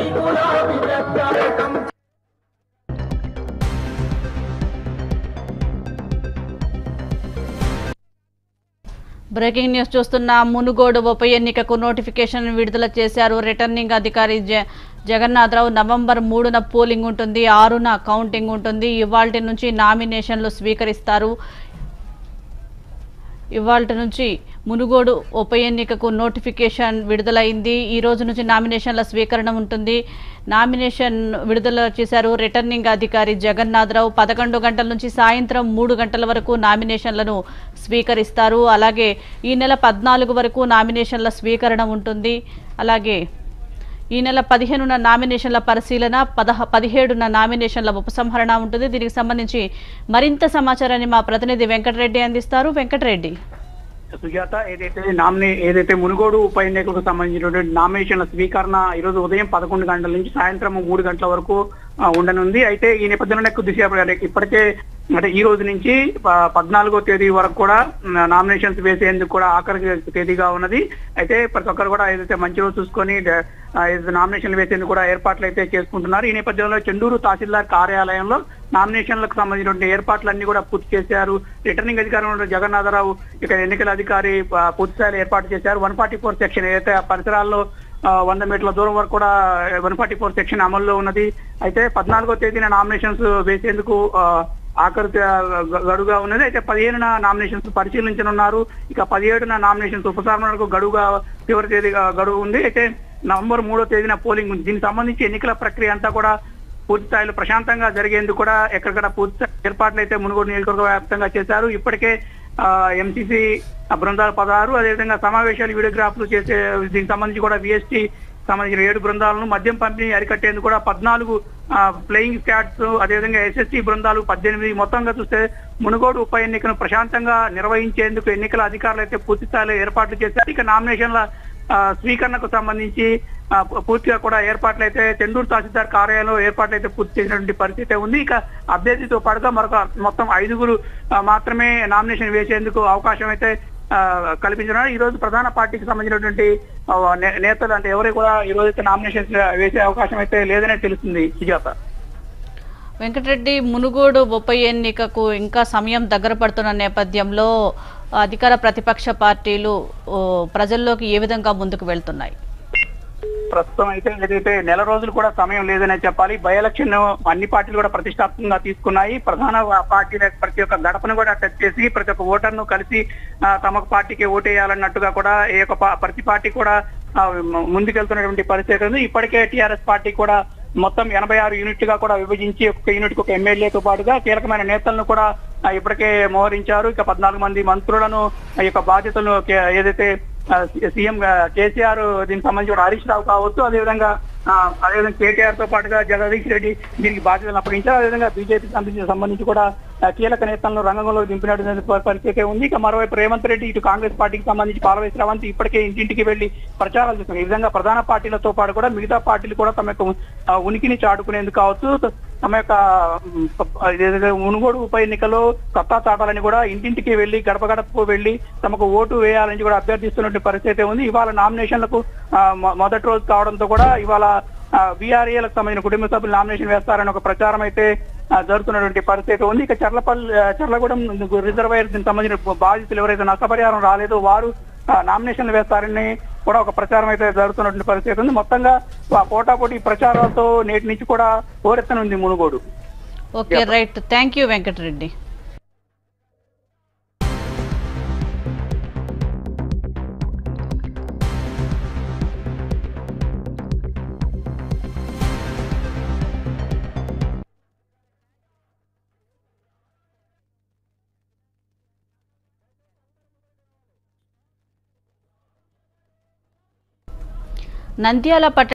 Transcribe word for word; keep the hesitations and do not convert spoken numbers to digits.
Breaking news చూస్తున్న మునుగోడు ఉప ఎన్నికకు నోటిఫికేషన్ విడుదల చేశారు రిటర్నింగ్ అధికారి జగన్నాథరావు. నవంబర్ మూడున పోలింగ్ ఉంటుంది, ఆరున కౌంటింగ్ ఉంటుంది. ఇవాల్టి నుంచి నామినేషన్లు స్వీకరిస్తారు. ఇవాల్టి నుంచి మునుగోడు ఉప ఎన్నికకు నోటిఫికేషన్ విడుదలైంది. ఈ రోజు నుంచి నామినేషన్ల స్వీకరణ ఉంటుంది. నామినేషన్ విడుదల చేశారు రిటర్నింగ్ అధికారి జగన్నాథరావు. పదకొండు గంటల నుంచి సాయంత్రం మూడు గంటల వరకు నామినేషన్లను స్వీకరిస్తారు. అలాగే ఈ నెల పద్నాలుగు వరకు నామినేషన్ల స్వీకరణ ఉంటుంది. అలాగే ఈ నెల పదిహేనున నామినేషన్ల పరిశీలన, పదహ పదిహేడున నామినేషన్ల ఉపసంహరణ ఉంటుంది. దీనికి సంబంధించి మరింత సమాచారాన్ని మా ప్రతినిధి వెంకటరెడ్డి అందిస్తారు. వెంకటరెడ్డి. సుజాత, ఏదైతే నామినే ఏదైతే మునుగోడు ఉప ఎన్నికలకు సంబంధించినటువంటి నామినేషన్ల స్వీకరణ ఈరోజు ఉదయం పదకొండు గంటల నుంచి సాయంత్రం మూడు గంటల వరకు ఉండనుంది. అయితే ఈ నేపథ్యంలో కొద్దిసేపు ఇప్పటికే అంటే ఈ రోజు నుంచి పద్నాలుగో తేదీ వరకు కూడా నామినేషన్స్ వేసేందుకు కూడా ఆఖరి తేదీగా ఉన్నది. అయితే ప్రతి ఒక్కరు కూడా ఏదైతే మంచి రోజు చూసుకొని నామినేషన్లు వేసేందుకు కూడా ఏర్పాట్లు అయితే చేసుకుంటున్నారు. ఈ నేపథ్యంలో చెండూరు తహసీల్దార్ కార్యాలయంలో నామినేషన్లకు సంబంధించినటువంటి ఏర్పాట్లన్నీ కూడా పూర్తి చేశారు. రిటర్నింగ్ అధికారి జగన్నాథరావు ఇక ఎన్నికల అధికారి పూర్తి స్థాయిలో ఏర్పాటు చేశారు. వన్ ఫార్టీ ఫోర్ సెక్షన్ ఏదైతే పరిసరాల్లో వంద మీటర్ల దూరం వరకు కూడా వన్ ఫార్టీ ఫోర్ సెక్షన్ అమల్లో ఉన్నది. అయితే పద్నాలుగో తేదీన నామినేషన్స్ వేసేందుకు ఆఖరి గడువుగా ఉన్నది. అయితే పదిహేనున నామినేషన్స్ పరిశీలించనున్నారు. ఇక పదిహేడున నామినేషన్స్ ఉపసంహరణకు గడువుగా చివరి తేదీగా గడువు ఉంది. అయితే నవంబర్ మూడో తేదీన పోలింగ్ ఉంది. దీనికి సంబంధించి ఎన్నికల ప్రక్రియ అంతా కూడా పూర్తి స్థాయిలో ప్రశాంతంగా జరిగేందుకు కూడా ఎక్కడికక్కడ పూర్తి ఏర్పాట్లు అయితే మునుగోడు నియోజకవర్గ వ్యాప్తంగా చేశారు. ఇప్పటికే ఎంసీసీ బృందాలు పదహారు, అదేవిధంగా సమావేశాలు వీడియోగ్రాఫ్లు చేసే దీనికి సంబంధించి కూడా విఎస్టీ సంబంధించిన ఏడు బృందాలను, మద్యం పంపిణీ అరికట్టేందుకు కూడా పద్నాలుగు ఫ్లయింగ్ స్క్వాడ్స్, అదేవిధంగా ఎస్ఎస్టీ బృందాలు పద్దెనిమిది. మొత్తంగా చూస్తే మునుగోడు ఉప ఎన్నికను ప్రశాంతంగా నిర్వహించేందుకు ఎన్నికల అధికారులు అయితే పూర్తి స్థాయిలో ఏర్పాట్లు చేశారు. ఇక నామినేషన్ల స్వీకరణకు సంబంధించి పూర్తిగా కూడా ఏర్పాట్లు అయితే చెండూరు తహసీల్దార్ కార్యాలయంలో ఏర్పాట్లు అయితే పూర్తి చేసినటువంటి పరిస్థితి ఉంది. ఇక అభ్యర్థితో పాటుగా మరొక మొత్తం ఐదుగురు మాత్రమే నామినేషన్ వేసేందుకు అవకాశం అయితే కల్పించడం. ఈ రోజు ప్రధాన పార్టీకి సంబంధించినటువంటి నేతలు అంటే ఎవరు కూడా ఈ రోజైతే నామినేషన్ వేసే అవకాశం అయితే లేదనే తెలుస్తుంది. సుజాత. వెంకటరెడ్డి, మునుగోడు ఉప ఎన్నికకు ఇంకా సమయం దగ్గర పడుతున్న నేపథ్యంలో అధికార ప్రతిపక్ష పార్టీలు ప్రజల్లోకి ఏ విధంగా ముందుకు వెళ్తున్నాయి? ప్రస్తుతం అయితే ఏదైతే నెల రోజులు కూడా సమయం లేదనే చెప్పాలి. బై ఎలక్షన్ అన్ని పార్టీలు కూడా ప్రతిష్టాత్మకంగా తీసుకున్నాయి. ప్రధాన పార్టీల ప్రతి ఒక్క గడపను కూడా టచ్ చేసి ప్రతి ఒక్క ఓటర్ను కలిసి తమ పార్టీకి ఓటేయాలన్నట్టుగా కూడా ఏ ఒక్క ప్రతి పార్టీ కూడా ముందుకెళ్తున్నటువంటి పరిస్థితి ఉంది. ఇప్పటికే టీఆర్ఎస్ పార్టీ కూడా మొత్తం ఎనభై ఆరు యూనిట్లుగా కూడా విభజించి ఒక్క యూనిట్ కు ఒక ఎమ్మెల్యేతో పాటుగా కీలకమైన నేతలను కూడా ఇప్పటికే మోహరించారు. ఇక పద్నాలుగు మంది మంత్రులను ఈ యొక్క బాధ్యతలను ఏదైతే సీఎం కేసీఆర్ దీనికి సంబంధించి కూడా హరీష్ రావు కావచ్చు, అదేవిధంగా అదేవిధంగా కేటీఆర్ తో పాటుగా జగదీష్ రెడ్డి దీనికి బాధ్యతలు అప్పగించారు. అదేవిధంగా బీజేపీకి సంబంధించి కూడా కీలక నేతలను రంగంలో దింపినటువంటి పరిస్థితి ఉంది. ఇక మరోవైపు రేవంత్ రెడ్డి ఇటు కాంగ్రెస్ పార్టీకి సంబంధించి పాలవేసి రేవంత్ ఇప్పటికే ఇంటింటికి వెళ్లి ప్రచారాలు చేస్తున్నారు. ఈ విధంగా ప్రధాన పార్టీలతో పాటు కూడా మిగతా పార్టీలు కూడా తమ యొక్క ఉనికిని చాటుకునేందుకు కావచ్చు, తమ యొక్క మునుగోడు ఉప ఎన్నికలో సత్తా చాటాలని కూడా ఇంటింటికి వెళ్లి గడప గడపకు వెళ్లి తమకు ఓటు వేయాలని కూడా అభ్యర్థిస్తున్నటువంటి పరిస్థితి ఉంది. ఇవాళ నామినేషన్లకు మొదటి రోజు కావడంతో కూడా ఇవాళ బీఆర్ఏలకు సంబంధించిన కుటుంబ సభ్యులు నామినేషన్ వేస్తారని ఒక ప్రచారం అయితే జరుగుతున్నటువంటి పరిస్థితి ఉంది. ఇక చర్లపల్లి చర్లగూడెం రిజర్వాయర్ దీనికి సంబంధించిన బాధితులు ఎవరైతే నష్టపరిహారం రాలేదో వారు నామినేషన్లు వేస్తారని కూడా ఒక ప్రచారం అయితే జరుగుతున్నటువంటి పరిస్థితి ఉంది. మొత్తంగా పోటాపోటీ ప్రచారాలతో నేటి నుంచి కూడా హోరెత్తనుంది Munugode. Okay, right. Thank you Venkatareddy. Nandyal పట్టణ